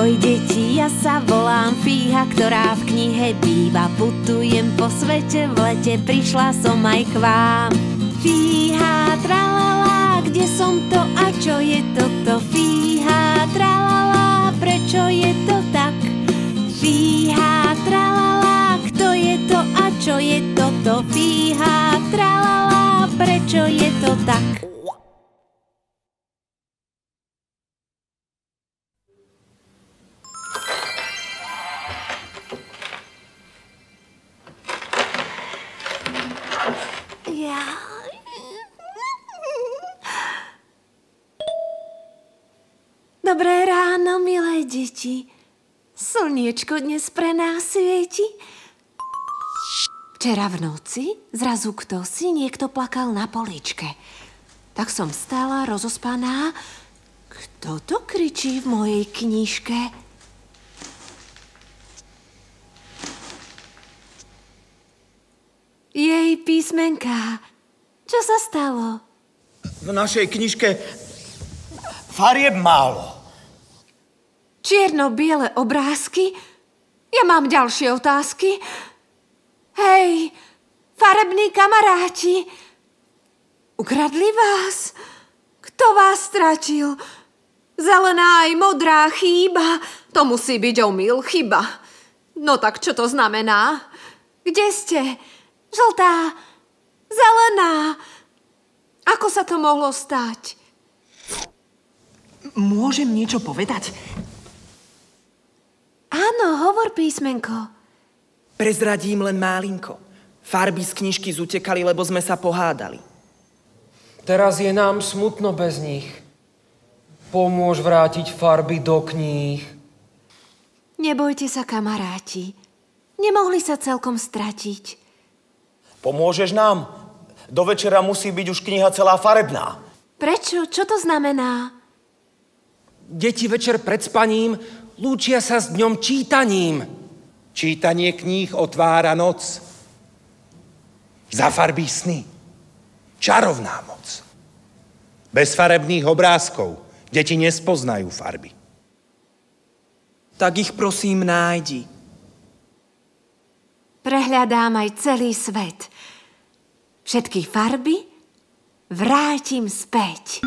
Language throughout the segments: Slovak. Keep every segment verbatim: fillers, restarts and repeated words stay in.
Ahoj deti, ja sa volám Fíha, ktorá v knihe býva. Putujem po svete, v lete prišla som aj k vám. Fíha, tralala, kde som to a čo je toto? Fíha, tralala, prečo je to tak? Fíha, tralala, kto je to a čo je toto? Fíha, tralala, prečo je to tak? Dobré ráno, milé deti. Slniečko dnes pre nás svieti. Včera v noci zrazu kto si niekto plakal na poličke. Tak som stála rozospaná. Kto to kričí v mojej knižke? Jej, písmenka. Čo sa stalo? V našej knižke farieb málo. Čierno-biele obrázky? Ja mám ďalšie otázky. Hej, farební kamaráti, ukradli vás? Kto vás stratil? Zelená aj modrá chýba. To musí byť omyl, chyba. No tak čo to znamená? Kde ste? Žltá, zelená. Ako sa to mohlo stať? Môžem niečo povedať? Áno, hovor, písmenko. Prezradím len málinko. Farby z knižky zutekali, lebo sme sa pohádali. Teraz je nám smutno bez nich. Pomôž vrátiť farby do kníh. Nebojte sa, kamaráti. Nemohli sa celkom stratiť. Pomôžeš nám? Do večera musí byť už kniha celá farebná. Prečo? Čo to znamená? Deti večer pred spaním lúčia sa s dňom čítaním. Čítanie kníh otvára noc. Zafarbí sny. Čarovná moc. Bez farebných obrázkov deti nespoznajú farby. Tak ich prosím nájdi. Prehľadám aj celý svet. Všetky farby vrátim späť.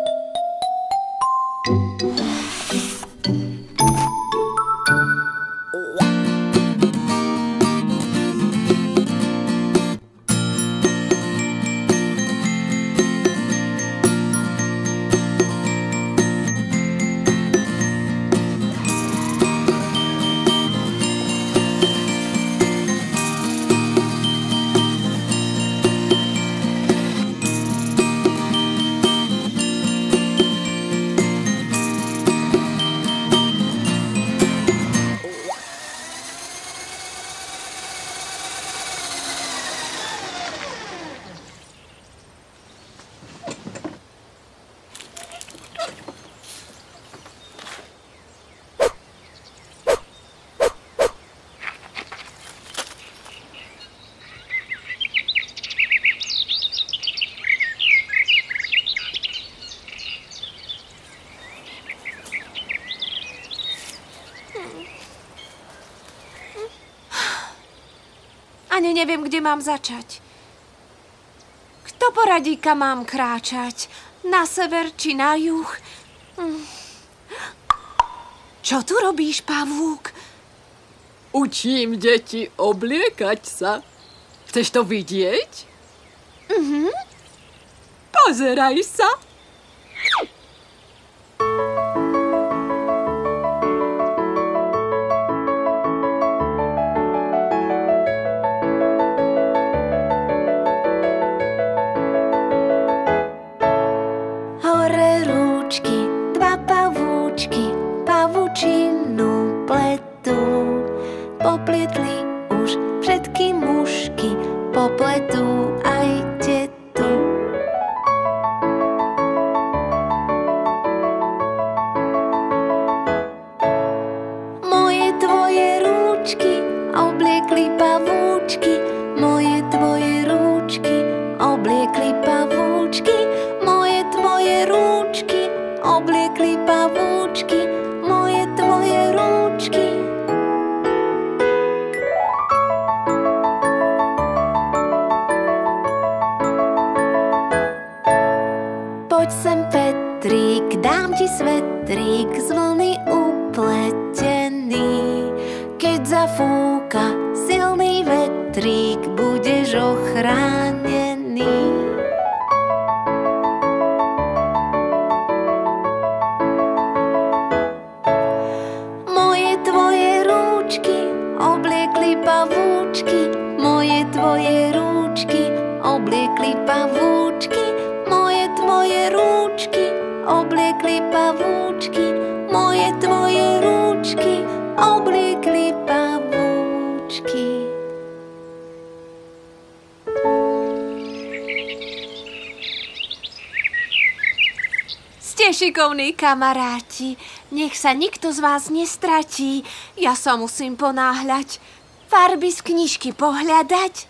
Ani neviem, kde mám začať. Kto poradí, kam mám kráčať? Na sever či na juh? Hm. Čo tu robíš, pavúk? Učím deti obliekať sa. Chceš to vidieť? Mhm. Pozeraj sa. Poplietli už všetky mušky, popletú aj tetu. Moje tvoje rúčky obliekli pavúčky, moje tvoje rúčky obliekli pavúčky, moje tvoje rúčky obliekli pavúčky, moje tvoje tvoje rúčky. Poď sem, Petrík, dám ti svetrík z vlny upletený. Keď zafúka silný vetrík, budeš ochránený. Moje tvoje rúčky obliekli pavúčky, moje tvoje rúčky obliekli pavúčky, moje tvoje rúčky obliekli pavúčky, moje tvoje rúčky obliekli pavúčky. Ste šikovní kamaráti, nech sa nikto z vás nestratí. Ja sa musím ponáhľať, farby z knižky pohľadať.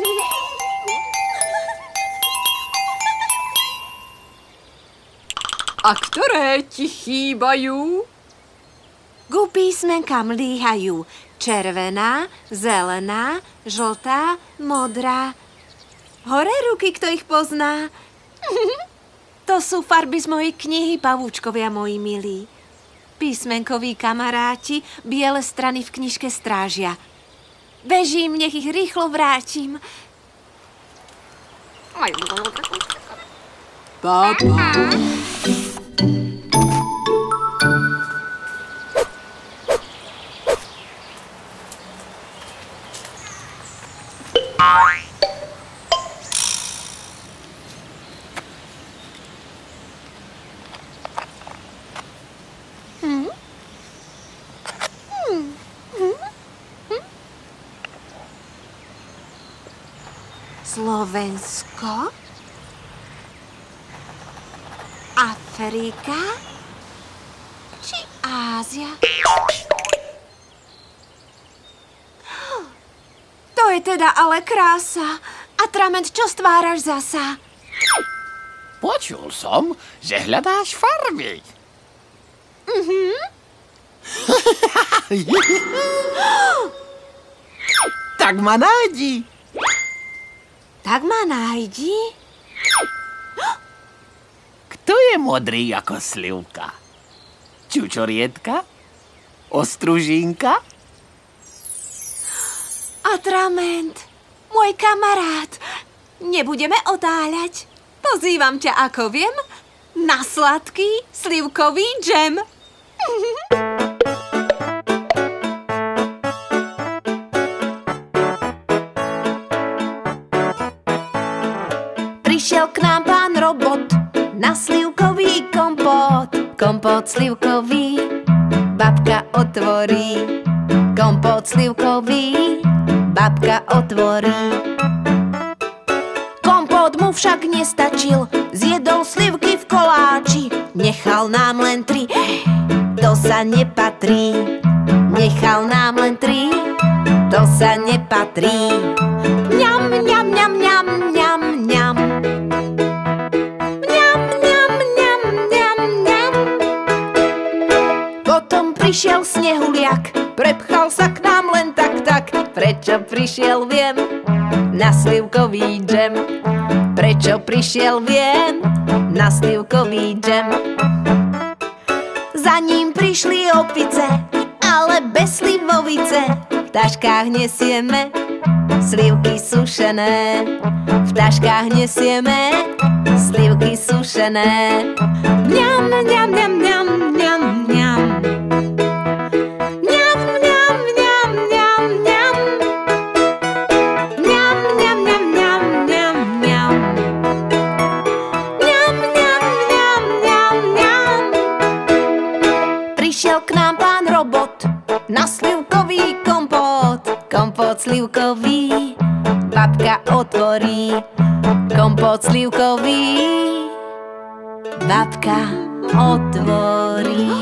A ktoré ti chýbajú? Ku písmenkám líhajú červená, zelená, žltá, modrá. Hore ruky, kto ich pozná? To sú farby z mojej knihy, pavúčkovia moji milí. Písmenkoví kamaráti biele strany v knižke strážia. Bežím, nech ich rýchlo vrátim. Papa. Slovensko, Afrika či Ázia? To je teda ale krása. Atrament, čo stváraš zasa? Počul som, že hľadáš farby. Mhm. Tak ma nájdi. Tak ma nájdi. Kto je modrý ako slivka? Čučorietka? Ostružínka? Atrament, môj kamarát. Nebudeme otáľať. Pozývam ťa, ako viem, na sladký slivkový džem. Prišiel k nám pán robot na slivkový kompót. Kompót slivkový, babka otvorí. Kompót slivkový, babka otvorí. Kompót mu však nestačil, zjedol slivky v koláči. Nechal nám len tri, to sa nepatrí. Nechal nám len tri, to sa nepatrí. Mňam, mňam, mňam, mňam, mňam, mňam. Mňam, mňam, mňam, mňam, mňam. Potom prišiel snehuliak, prepchal sa k nám len tak, tak. Prečo prišiel, viem, na slivkový džem. Prečo prišiel, viem, na slivkový džem. Za ním prišli opice, ale bez slivovice. V taškách nesieme slivky sušené. V taškách nesieme slivky sušené. Mňam, mňam, mňam, mňam, mňam, mňam. Mňam, mňam, mňam, mňam, mňam. Mňam, mňam, mňam, mňam, mňam, mňam. Mňam, mňam, mňam, mňam, mňam. Prišiel k nám pán robot na slivkový kompót. Kompót slivkový, babka otvorí. Kompót slivkový, babka otvorí.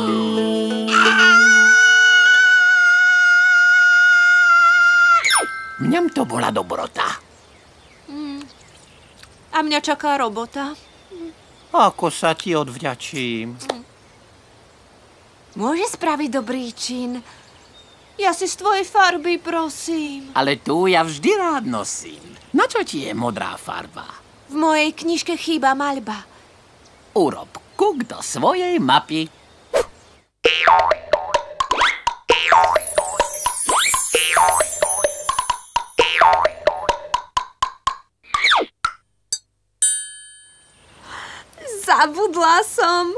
Mňam to bola dobrota. Mm. A mňa čaká robota. Ako sa ti odvďačím. Môže spraviť dobrý čin. Ja si z tvojej farby, prosím. Ale tu ja vždy rád nosím. Na čo ti je modrá farba? V mojej knižke chýba maľba. Urob kuk do svojej mapy. Zabudla som.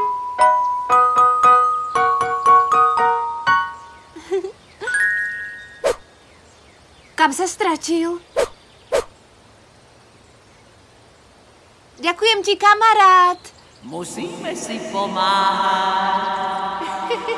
Kam sa stratil? Ďakujem ti, kamarát. Musíme si pomáhať.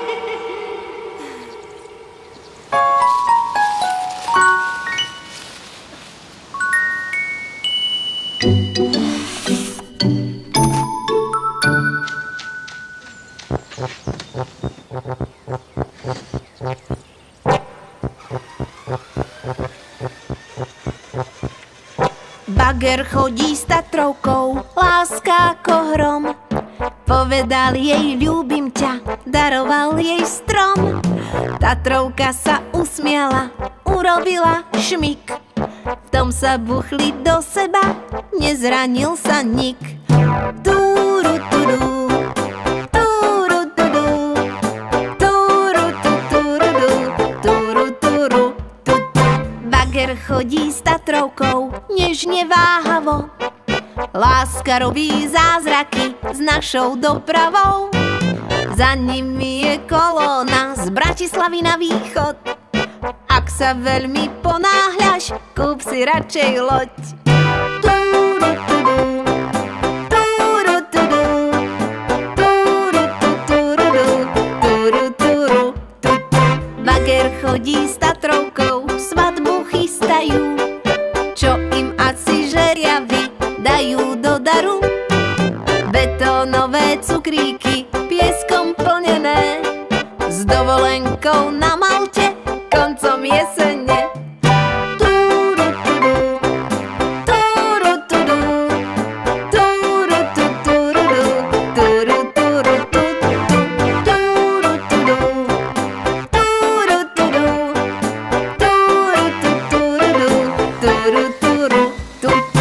Bager chodí s Tatrovkou, láska ako hrom. Povedal jej, ľúbim ťa, daroval jej strom. Tatrovka sa usmiala, urobila šmik. V tom sa buchli do seba, nezranil sa nik. Túru, tudu, túru, tudu, túru, tuturu, túru, turu, tutu. Bager chodí s Tatrovkou, nežne váhavo. Láska robí zázraky s našou dopravou. Za nimi je kolóna z Bratislavy na východ. Ak sa veľmi ponáhľaš, kúp si radšej loď. Túru, tudu, túru, tudu, túru, tuturu, túru, turu, tutu. Bager chodí s Tatrovkou, svadbu chystajú. Čo im asi žeriavy dajú do daru? Betónové cukríky, pieskom plnené, s dovolenkou na Malte koncom jesene. Túru, tudu, túru, tudu, túru, tuturu, túru, turu, tutu, túru, tudu, túru, tudu, túru, tuturu, túru, turu, tutu.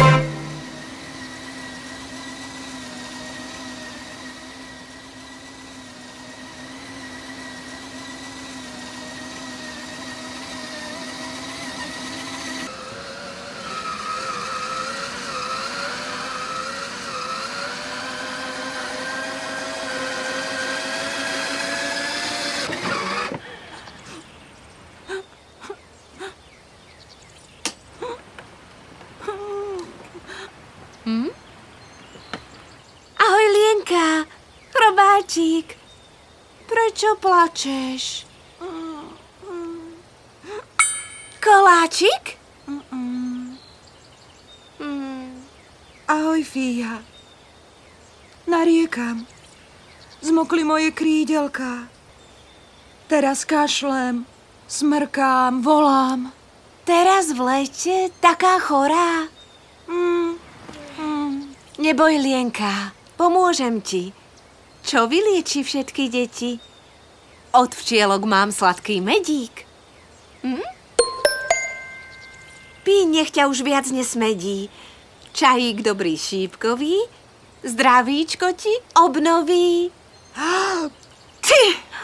Ahoj, Lienka, chrobáčik. Prečo plačeš? Koláčik? Ahoj, Fíja. Nariekam. Zmokli moje krídelká. Teraz kašlem, smrkám, volám. Teraz v lete taká chorá? Mm, mm. Neboj, Lienka, pomôžem ti. Čo vylieči všetky deti? Od včielok mám sladký medík. Hm? Pí, nech ťa už viac nesmedí. Čajík dobrý šípkový, zdravíčko ti obnoví. Ty!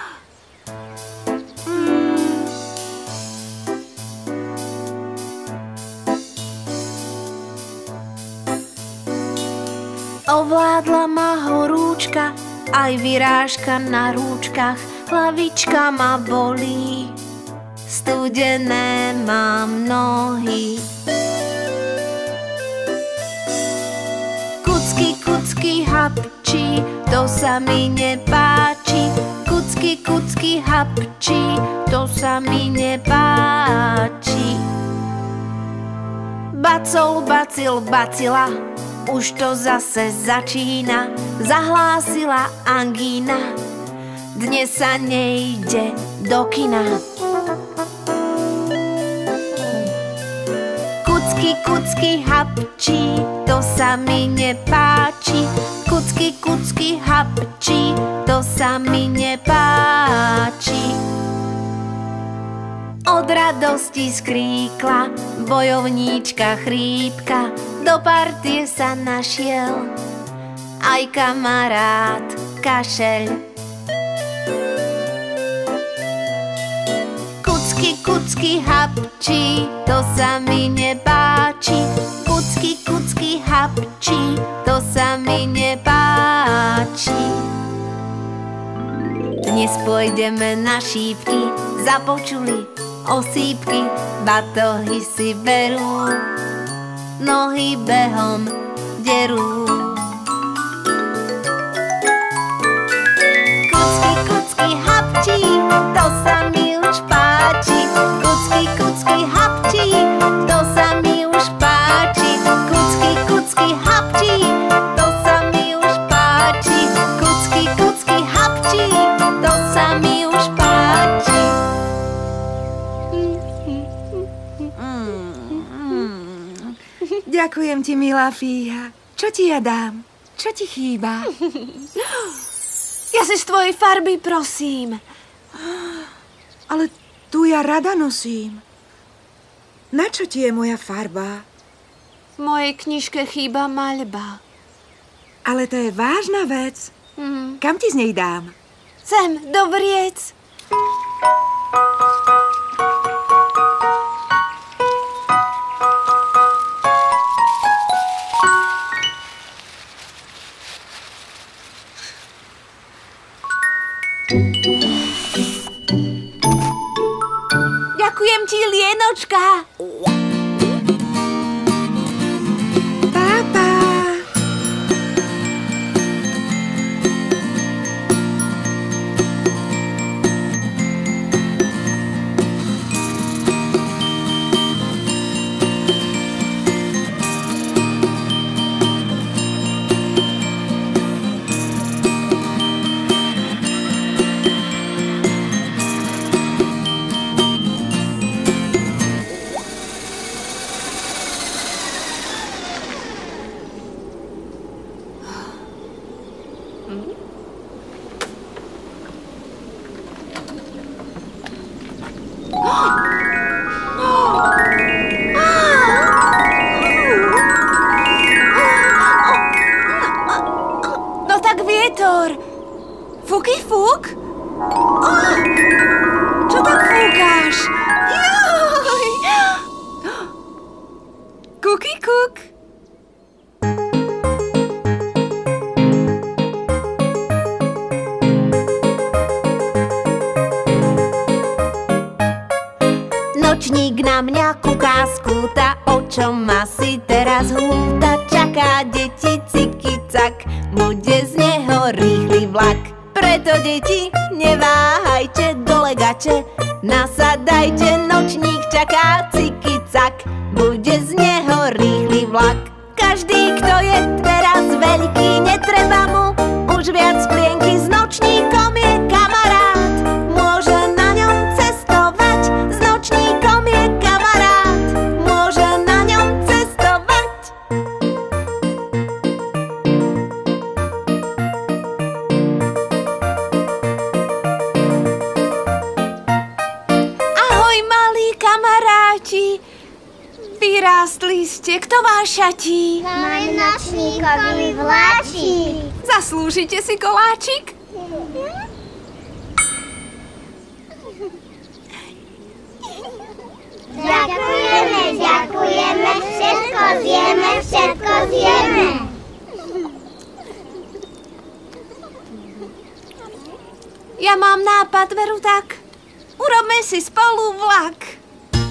Ovládla ma horúčka, aj vyrážka na rúčkach, hlavička ma bolí, studené mám nohy. Kucky, kucky, hapčí, to sa mi nepáči. Kucky, kucky, hapčí, to sa mi nepáči. Bacol, bacil, bacila, už to zase začína, zahlásila angína, dnes sa nejde do kina. Kucky, kucky, hapčí, to sa mi nepáči. Kucky, kucky, hapčí, to sa mi nepáči. od radosti skríkla, bojovníčka chrípka, do partie sa našiel aj kamarát kašeľ. Kucky, kucky, hapčí, to sa mi nepáči. Kucky, kucky, hapčí, to sa mi nepáči. Dnes pôjdeme na šípky, započuli osýpky, batohy si berú, nohy behom derú. Kucky, kucky, hapčí, to sa mi už páči. Kucky, kucky, hapčí, to sa mi už páči. Kucky, kucky, hapčí, to sa mi už páči. Kucky, kucky, hapčí, to sa mi už páči. Ďakujem ti, milá Fíha. Čo ti ja dám? Čo ti chýba? Ja si z tvojej farby prosím. Ale tu ja rada nosím. Na čo ti je moja farba? V mojej knižke chýba maľba. Ale to je vážna vec. Mm. Kam ti z nej dám? Sem, do vriec. Ďakujem ti, Lienočka. Pápa. No tak vietor. Fuky fuk? Oh, čo tak fúkáš? Joj. Kuky kuk. Nočník na mňa kuká skúta, o čom asi teraz húta. Čaká deti ciky-cak, bude z neho rýchly vlak. Preto deti, neváhajte, dole gače nasadajte. Nočník čaká ciky-cak, bude z neho rýchly vlak. Každý, kto je teraz veľký, netreba mu už viac plienky. S nočníkom je kamarát, môže na ňom cestovať. S nočníkom je kamarát, môže na ňom cestovať. Ahoj, malí kamaráti. Vyrástli ste, kto vás šatí? Môj nočníkový vláčik. Zaslúžite si koláčik? Ďakujeme, ďakujeme, všetko zjeme, všetko zjeme. Ja mám nápad, veru tak. Urobme si spolu vlak.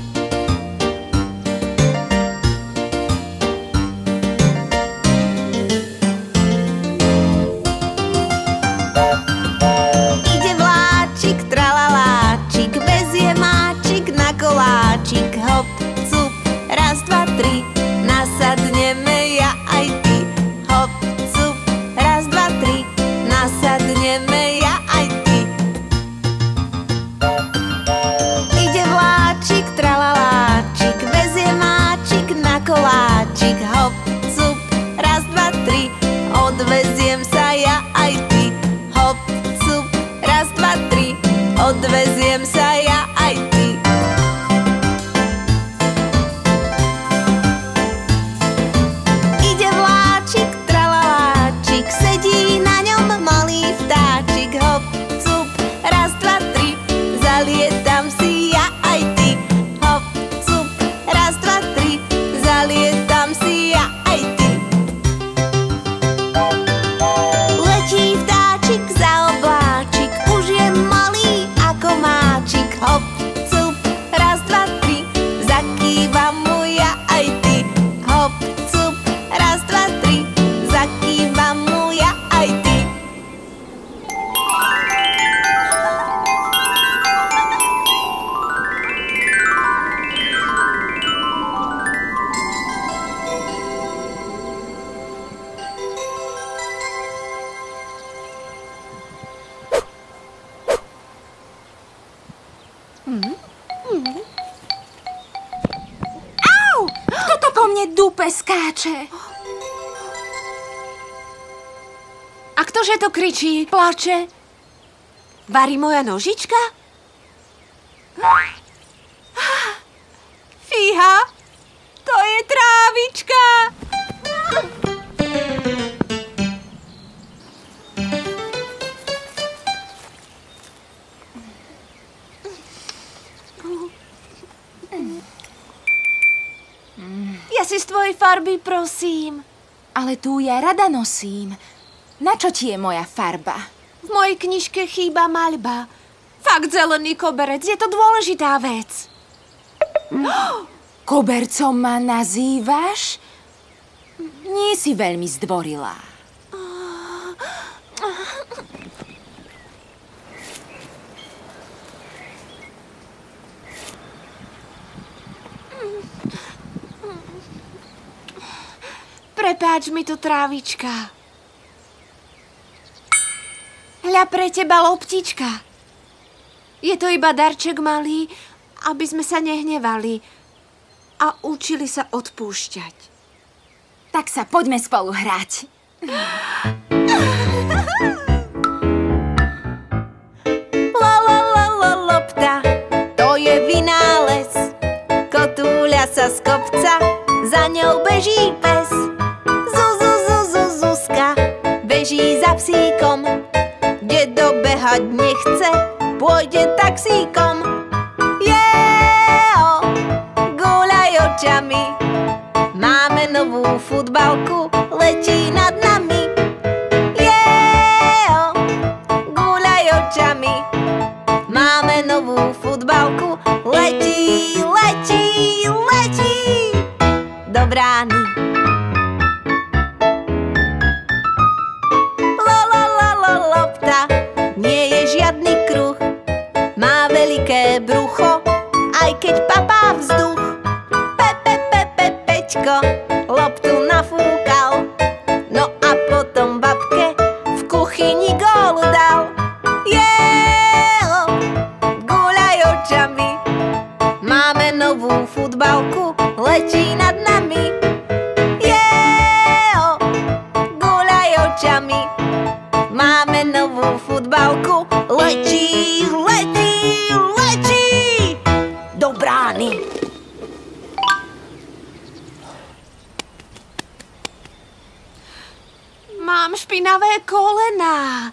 Ide vláčik, tralaláčik, vezie máčik na koláčik. Hop, cup, raz, dva, tri, nasadneme ja aj ty. Hop, cup, raz, dva, tri, nasadneme ja aj ty. Ide vláčik, dupe skáče. A ktože to kričí, plače? Varí moja nožička? Fíha, to je trávička. Ja si z tvojej farby prosím. Ale tu ja rada nosím. Na čo ti je moja farba? V mojej knižke chýba maľba. Fakt zelený koberec, je to dôležitá vec. Kobercom ma nazývaš? Nie si veľmi zdvorilá. Prepáč mi to, trávička. Hľa pre teba, loptička. Je to iba darček malý, aby sme sa nehnevali a učili sa odpúšťať. Tak sa poďme spolu hrať. La la la la lopta, to je vynález. Kotúľa sa z kopca, za ňou beží pes. Zuzu, zuzu, Zuzka, beží za psíkom. Dedo behať nechce, pôjde taxíkom. Jeo, gúľaj očami. Máme novú futbalku, letí nad nami. Jeo, gúľaj očami. Máme novú futbalku, letí, letí, letí do brány. La la la la lopta, nie je žiadny kruh. Má veľké brucho, aj keď papá vzduch. Pepe, pepe, pečko, loptu nafúkal. No a potom babke v kuchyni gól dal. Jeo, gúľaj očami. Máme novú futbalku, letí nad nami. Jeo, gúľaj očami. Máme novú futbalku, letí, letí, letí do brány. Mám špinavé kolená.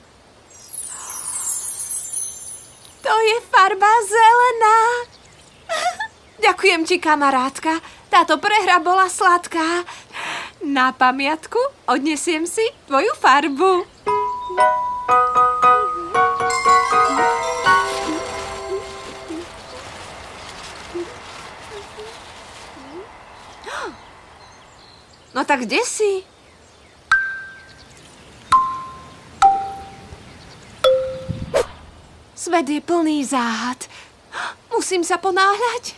To je farba zelená. Ďakujem ti, kamarátka. Táto prehra bola sladká. Na pamiatku odnesiem si tvoju farbu. No tak kde si? Svet je plný záhad. Musím sa ponáhľať.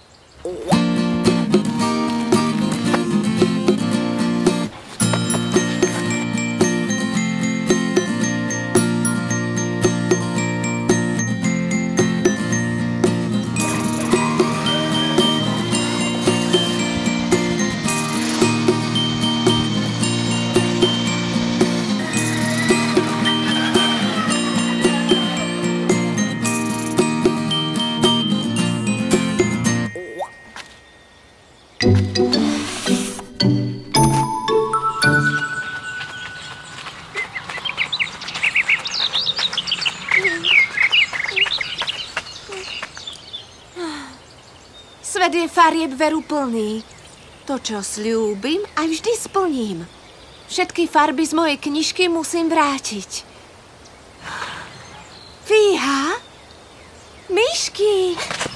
Svet je farieb veru plný. To, čo sľúbim, aj vždy splním. Všetky farby z mojej knižky musím vrátiť. Fíha, myšky.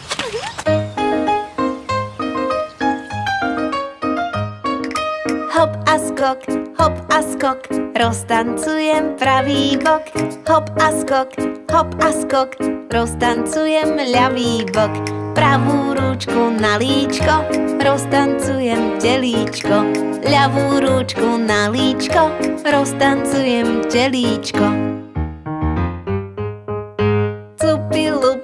Hop a skok, hop a skok, roztancujem pravý bok. Hop a skok, hop a skok, roztancujem ľavý bok. Pravú rúčku na líčko, roztancujem telíčko. Ľavú rúčku na líčko, roztancujem telíčko. Cupilup,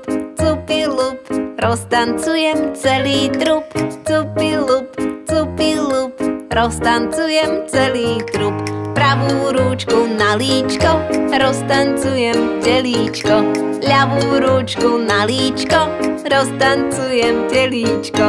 cupilup, roztancujem celý trup. Cupilup, cupilup, roztancujem celý trup. Pravú rúčku na líčko, roztancujem telíčko. Ľavú rúčku na líčko, roztancujem telíčko.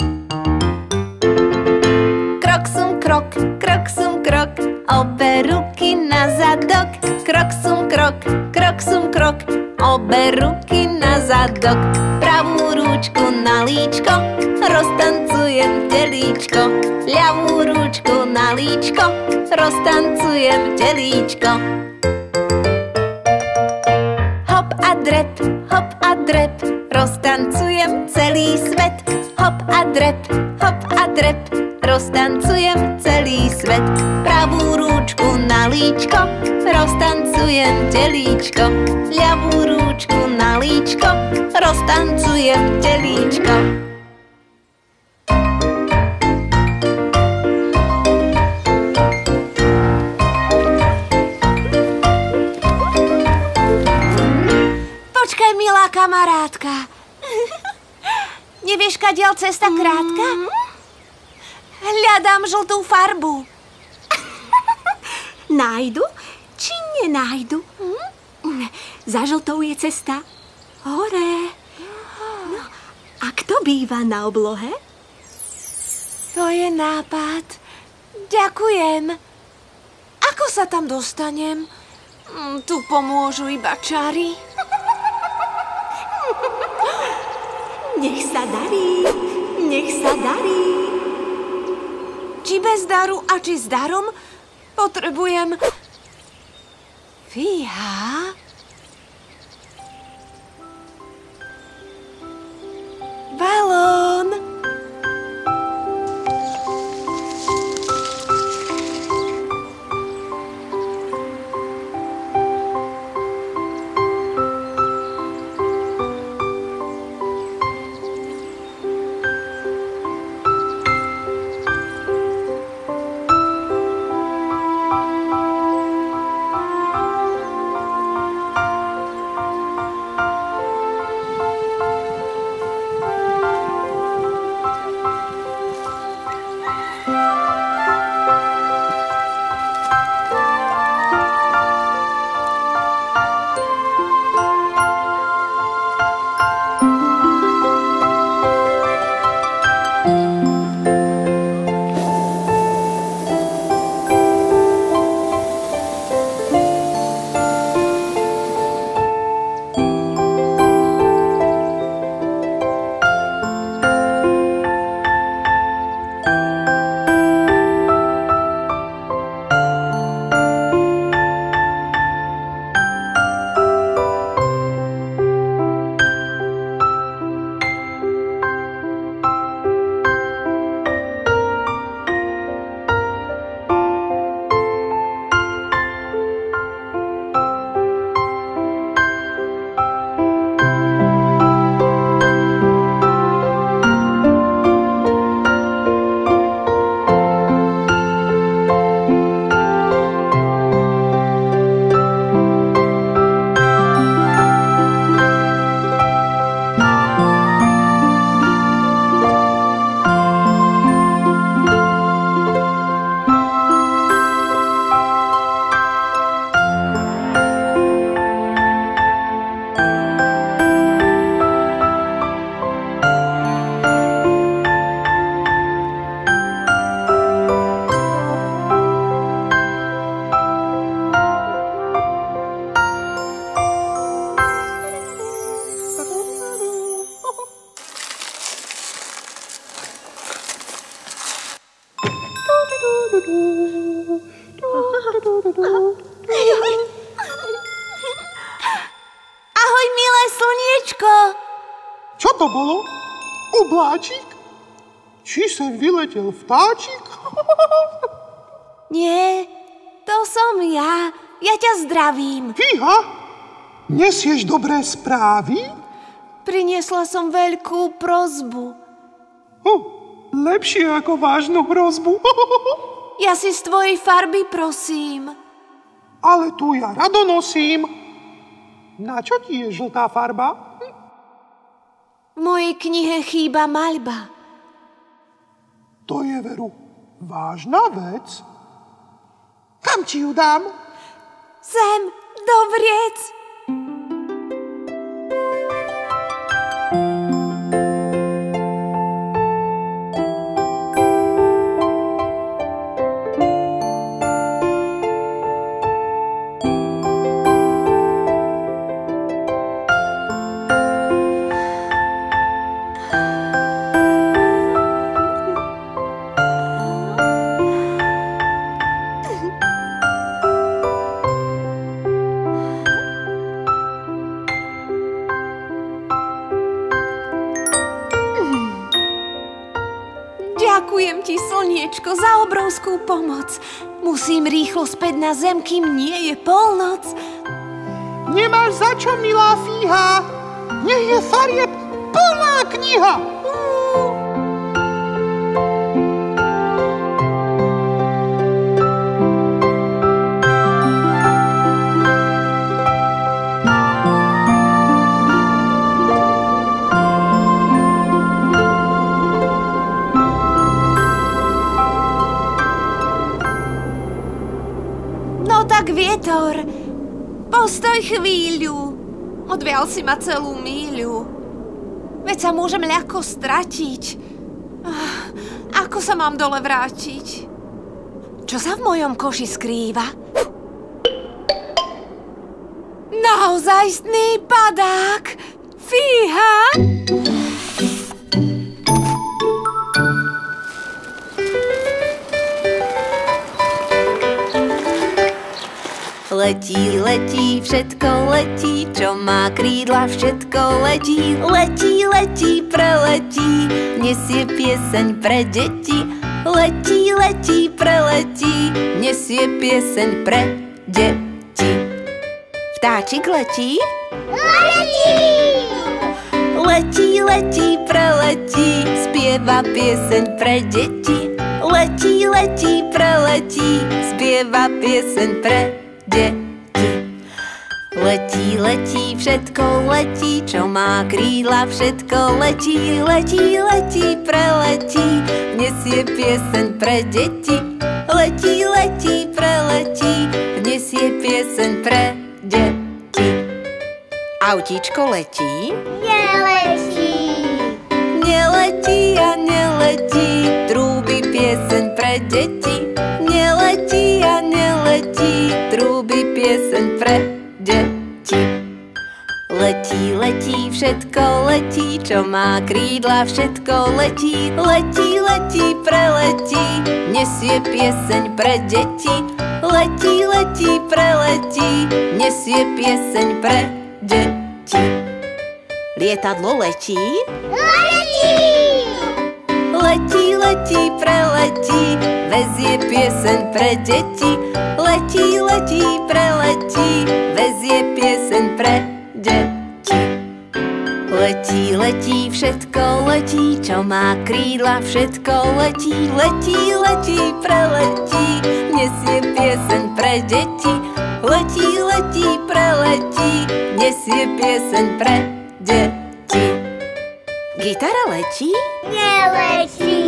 Krok sum krok, krok sum krok, obe ruky na zadok. Krok sum krok, krok sum krok, obe ruky na zadok. Pravú rúčku na líčko, roztancujem telíčko. Ľavú rúčku na líčko, roztancujem telíčko. Hop a drep, hop a drep, roztancujem celý svet. Hop a drep, hop a drep, roztancujem celý svet. Pravú rúčku na líčko, roztancujem telíčko. Ľavú rúčku na líčko, roztancujem telíčko. Počkaj, milá kamarátka. Nevieš, kadiaľ cesta krátka? Hľadám žltú farbu. Nájdu či nenájdu? Za žltou je cesta hore. No, a kto býva na oblohe? To je nápad. Ďakujem. Ako sa tam dostanem? Tu pomôžu iba čary. Nech sa darí, nech sa darí. Či bez daru a či s darom potrebujem fíha, balón. Ahoj, milé slniečko. Čo to bolo? Obláčik? Či sem vyletel vtáčik? Nie, to som ja. Ja ťa zdravím. Fíha, nesieš dobré správy? Priniesla som veľkú prosbu. Oh, lepšie ako vážnu hrozbu. Ja si z tvojej farby prosím. Ale tu ja rado nosím. Na čo ti je žltá farba? V mojej knihe chýba maľba. To je veru Vážna vec? Kam ti ju dám? Sem, do vriec. Ďakujem ti, slniečko, za obrovskú pomoc. Musím rýchlo späť na zem, kým nie je polnoc. Nemáš za čo, milá Fíha. Nech je farieb plná kniha. Tak vietor, postoj chvíľu. Odvial si ma celú míľu. Veď sa môžem ľahko stratiť. Ako sa mám dole vrátiť? Čo sa v mojom koši skrýva? Naozajstný padák! Fíha! Letí, letí, všetko letí, čo má krídla, všetko letí. Letí, letí, preletí, nesie pieseň pre deti. Letí, letí, preletí, nesie pieseň pre deti. Vtáčik letí? Letí! Letí, letí, preletí, spieva pieseň pre deti. Letí, letí, preletí, spieva pieseň pre deti. Letí, letí, všetko letí, čo má krídla, všetko letí. Letí, letí, preletí, nesie pieseň pre deti. Letí, letí, preletí, nesie pieseň pre deti. Autíčko letí? Neletí. Neletí a neletí, trúbi pieseň pre deti. Neletí a neletí, trúbi pieseň pre deti. Letí, letí, všetko letí, čo má krídla, všetko letí. Letí, letí, preletí, nesie pieseň pre deti. Letí, letí, preletí, nesie pieseň pre deti. Lietadlo letí? Letí! Letí, letí, preletí, vezie pieseň pre deti. Letí, letí, preletí, vezie pieseň pre deti. Letí, letí, všetko letí, čo má krídla, všetko letí. Letí, letí, preletí, nesie pieseň pre deti. Letí, letí, preletí, nesie pieseň pre deti. Gitara letí? Neletí.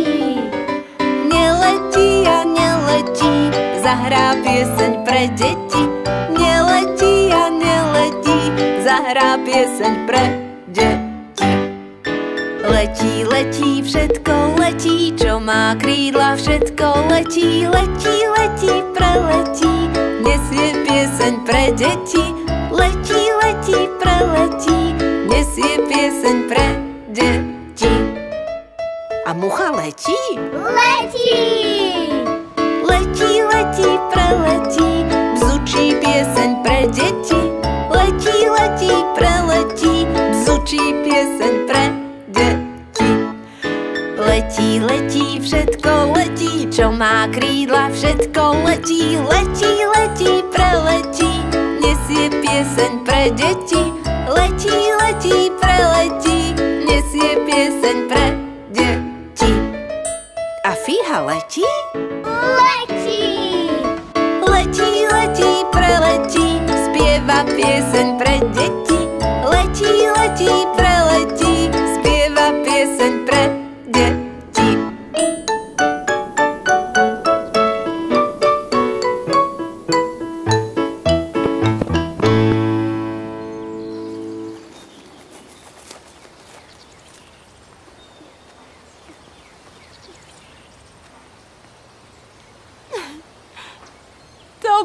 Neletí a neletí, zahrá pieseň pre deti. Neletí a neletí, zahrá pieseň pre deti. Letí, letí, všetko letí, čo má krídla, všetko letí. Letí, letí, preletí, nesie pieseň pre deti. Letí, letí, preletí, nesie pieseň pre deti. A mucha letí? Letí! Letí, letí, preletí, bzučí pieseň pre deti. Letí, letí, preletí, bzučí pieseň pre deti. Letí, letí, všetko letí, čo má krídla, všetko letí. Letí, letí, preletí, nesie pieseň pre deti. Letí, letí, preletí, nesie pieseň pre deti. A Fíha letí? Letí! Letí, letí, preletí, spieva pieseň pre deti. Letí, letí, preletí, spieva pieseň pre deti.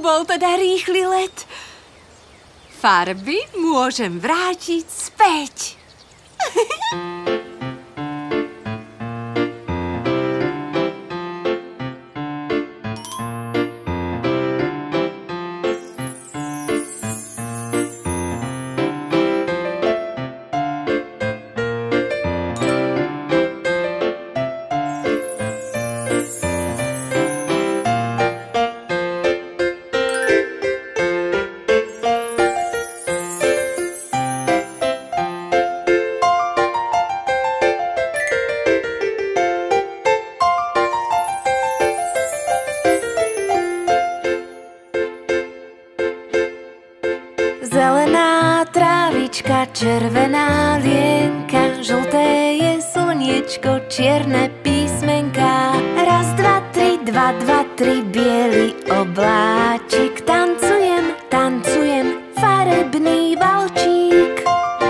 bol teda rýchly let. Farby môžem vrátiť späť. Zelená trávička, červená lienka, žlté je slniečko, čierne písmenka. Raz, dva, tri, dva, dva, tri, biely obláčik. Tancujem, tancujem, farebný valčík.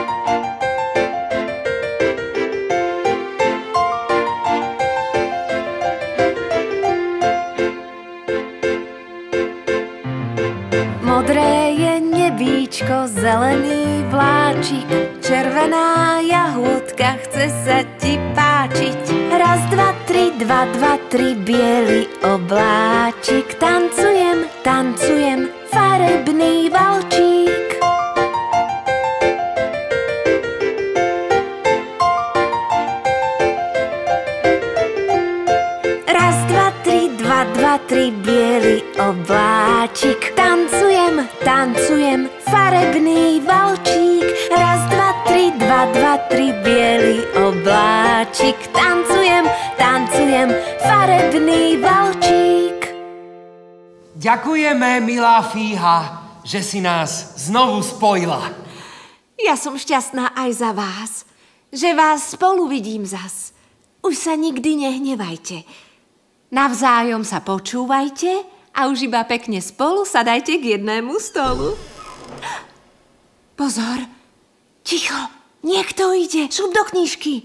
Modré je nebíčko, zelený vláčik, červená jahôdka, chce sa ti páčiť. Raz, dva, tri, dva, dva, tri, biely obláčik. Tancujem, tancujem, farebný valčík. Raz, dva, tri, dva, dva, tri, biely obláčik. Tancujem, tancujem, farebný valčík. Raz, dva, tri, dva, dva, tri, biely obláčik. Tancujem, tancujem, farebný valčík. Ďakujeme, milá Fíha, že si nás znovu spojila. Ja som šťastná aj za vás, že vás spolu vidím zas. Už sa nikdy nehnevajte. Navzájom sa počúvajte a už iba pekne spolu sadajte k jednému stolu. Pozor, ticho, niekto ide, šup do knižky.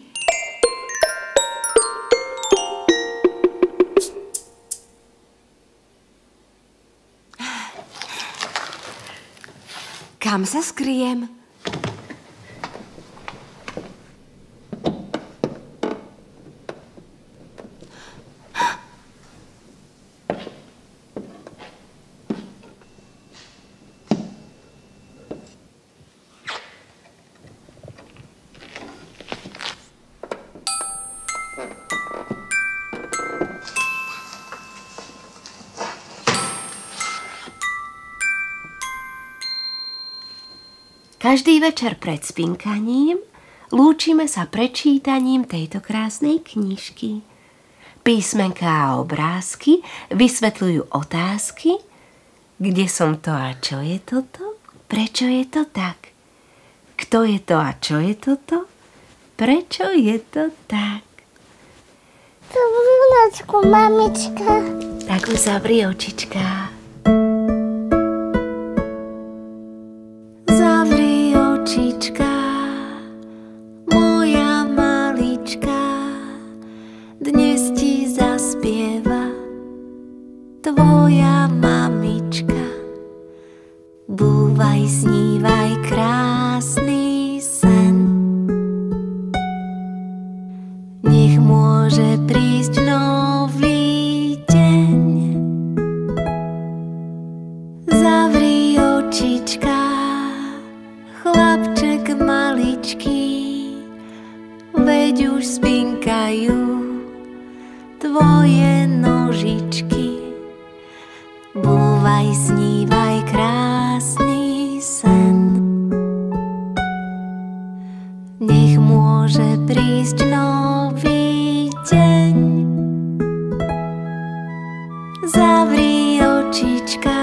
Kam sa skryjem? Každý večer pred spinkaním lúčime sa prečítaním tejto krásnej knižky. Písmenká a obrázky vysvetľujú otázky, kde som to a čo je toto, prečo je to tak, kto je to a čo je toto, prečo je to tak. Dobrú nočku, mamička. Tak už zavri očička. Zavri očička, moja malička, dnes ti zaspieva tvoja mamička. Búvaj, snívaj krásny sen, nech môže prísť nový deň. Zavri očička, chlapček maličký, veď už spinkajú tvoje nožičky. Búvaj, snívaj krásny sen, nech môže prísť nový deň. Zavri očička,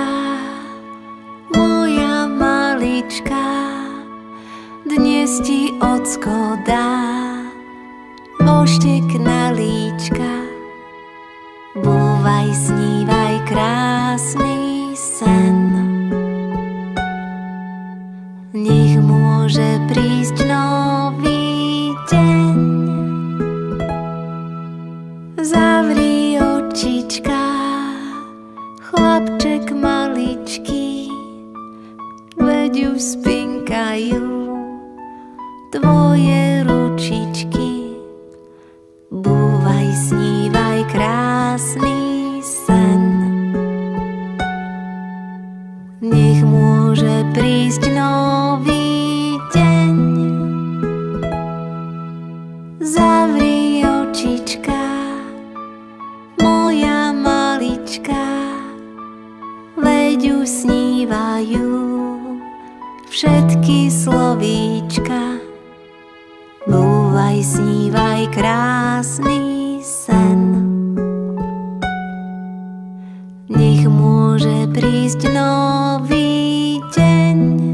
moja malička, dnes ti ocko dá voštek na líčka. Búvaj, snívaj krásny sen, nech môže prísť nový deň. Zavri očička, chlapček malička, veď už spinkajú tvoje ručičky. Búvaj, snívaj krásny sen. Nech môže prísť nový deň. Zavri očička, moja malička, veď už snívajú všetky slovíčka. Búvaj, snívaj krásny sen. Nech môže prísť nový deň.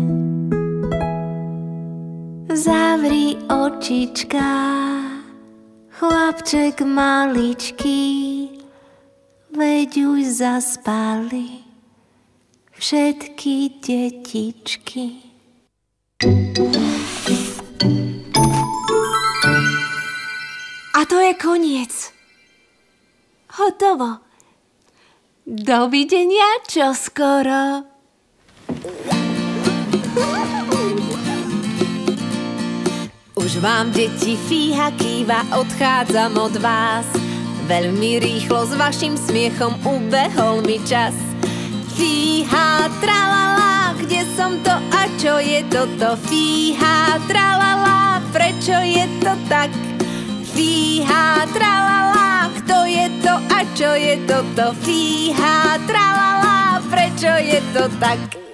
Zavri očička, chlapček maličký, veď už zaspali všetky detičky. A to je koniec. Hotovo. Dovidenia čoskoro. Už vám, deti, fíha kýva, odchádzam od vás. Veľmi rýchlo s vašim smiechom ubehol mi čas. Fíha, tralala, kde som to a čo je toto? Fíha, tralala, prečo je to tak? Fíha, tralala, kto je to a čo je toto? Fíha, tralala, prečo je to tak?